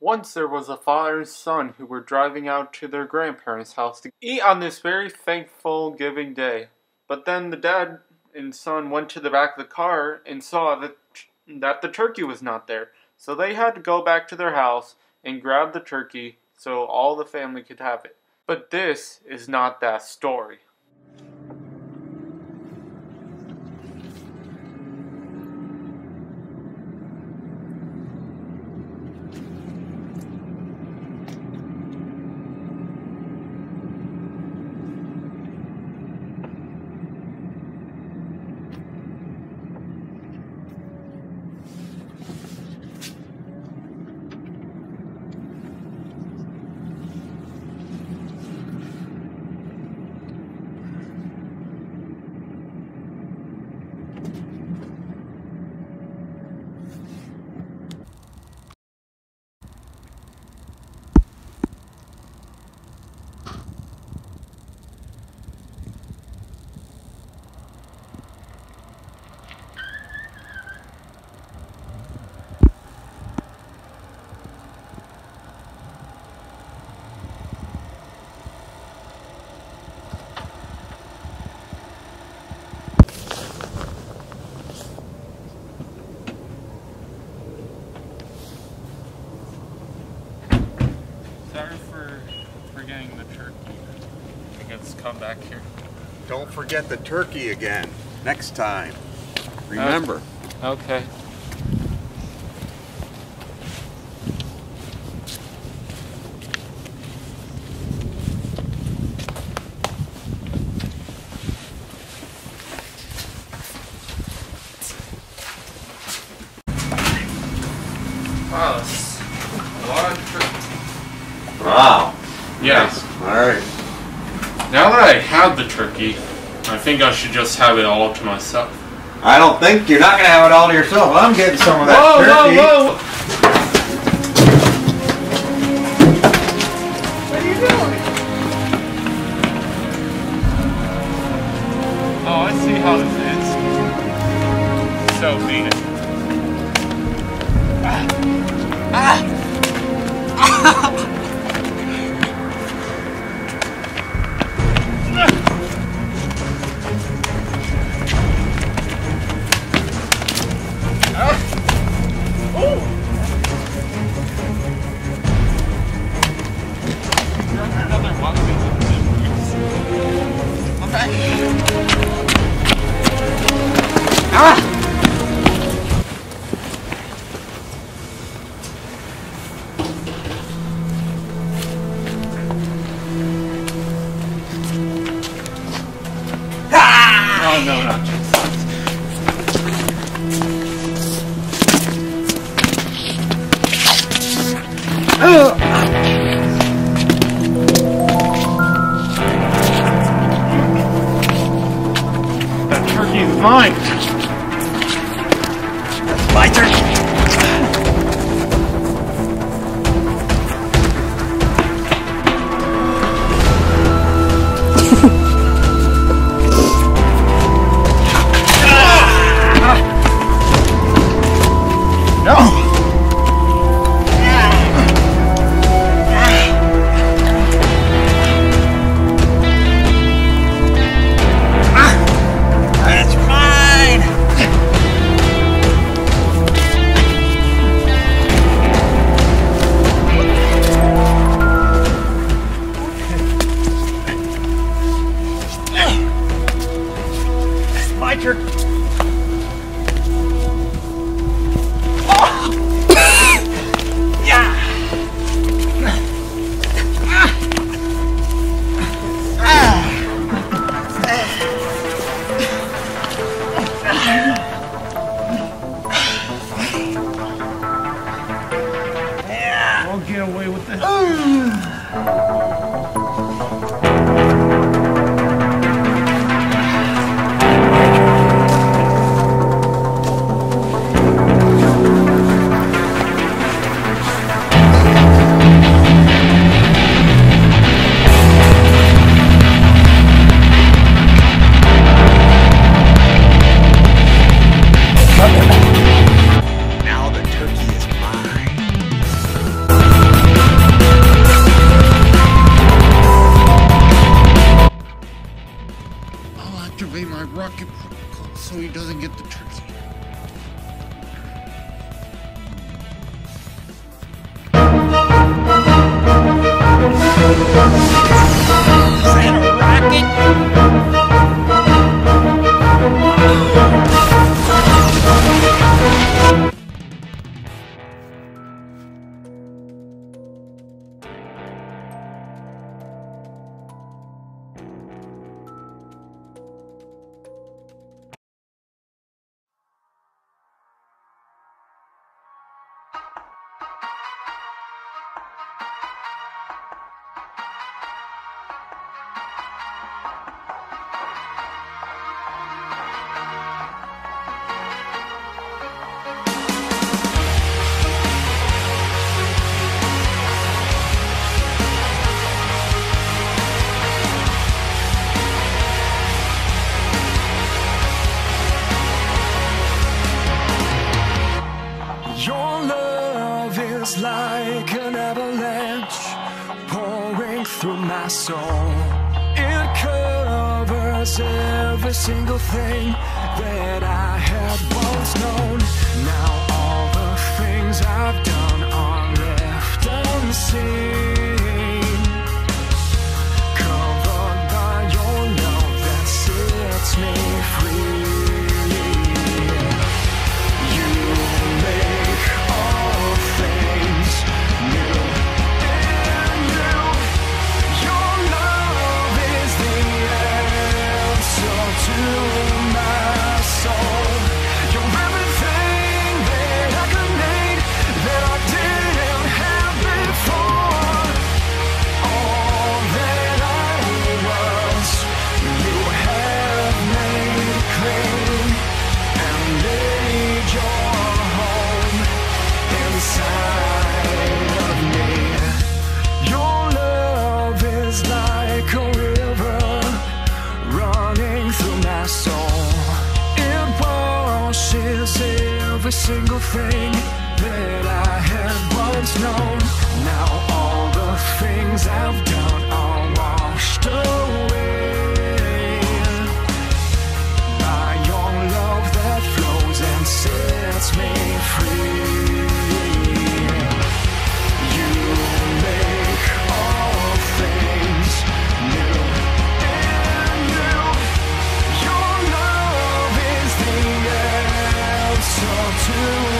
Once there was a father and son who were driving out to their grandparents' house to eat on this very thankful giving day. But then the dad and son went to the back of the car and saw that the turkey was not there. So they had to go back to their house and grab the turkey so all the family could have it. But this is not that story. Sorry for forgetting the turkey. I guess come back here. Don't forget the turkey again. Next time. Remember. Okay. Wow, that's a lot of turkey. Wow. Yeah. Nice. Alright. Now that I have the turkey, I think I should just have it all to myself. I don't think you're not going to have it all to yourself. I'm getting some of that turkey. Whoa! What are you doing? Oh, I see how this is. So beat it. Oh no, not just. That turkey is mine. That's my turkey. rocket protocol so he doesn't get the turkey. Is that a rocket? Your love is like an avalanche pouring through my soul. It covers every single thing that I had once known. Now all the things I've done are left unseen, covered by your love that sets me free. Every single thing that I had once known. Now all the things I've done are washed away by your love that flows and sets me free. You make all things new and new. Your love is the answer to